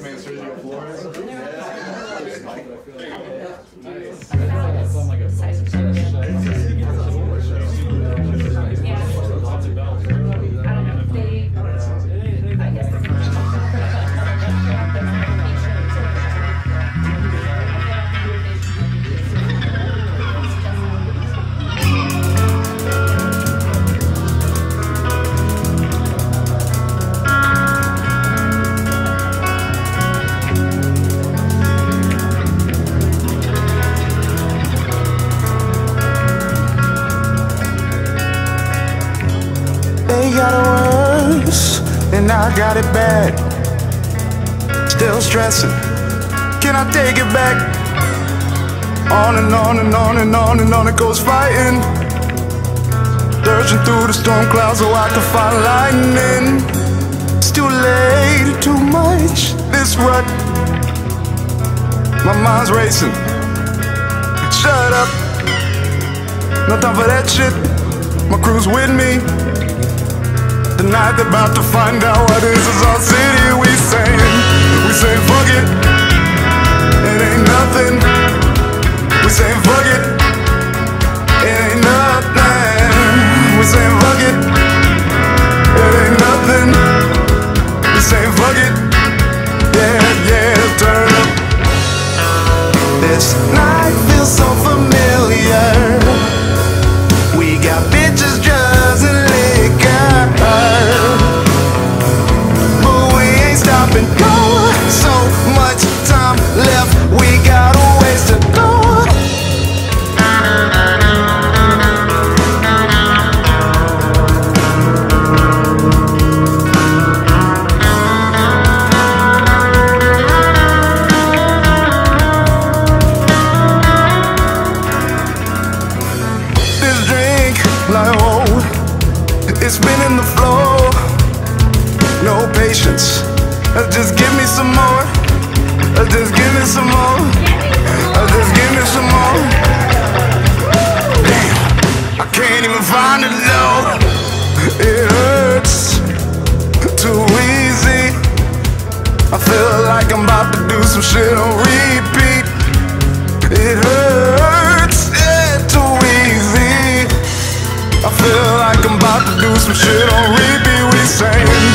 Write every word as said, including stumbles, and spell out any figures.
recommend Sergio Flores. They got it worse, and I got it bad. Still stressing, can I take it back? On and on and on and on and on it goes fighting. Searching through the storm clouds so I can find lightning. It's too late, too much, this rut. My mind's racing, shut up. No time for that shit, my crew's with me. Tonight they're about to find out what this is our city. We saying, we saying fuck it, it ain't nothing. We saying fuck it, it ain't nothing. We saying fuck it, it ain't nothing. We saying fuck it, yeah, yeah, turn up. This night feels so familiar. We got bitches, drugs, and liquor, but we ain't stopping. Go, so much time left, we got a ways to go. This drink, like oh, it's spinning the floor. No patience, uh, just give me some more. uh, Just give me some more. uh, Just give me some more. Damn, I can't even find it though. It hurts too easy. I feel like I'm about to do some shit on repeat. It hurts, yeah, too easy. I feel like I'm about to do some shit on repeat. We saying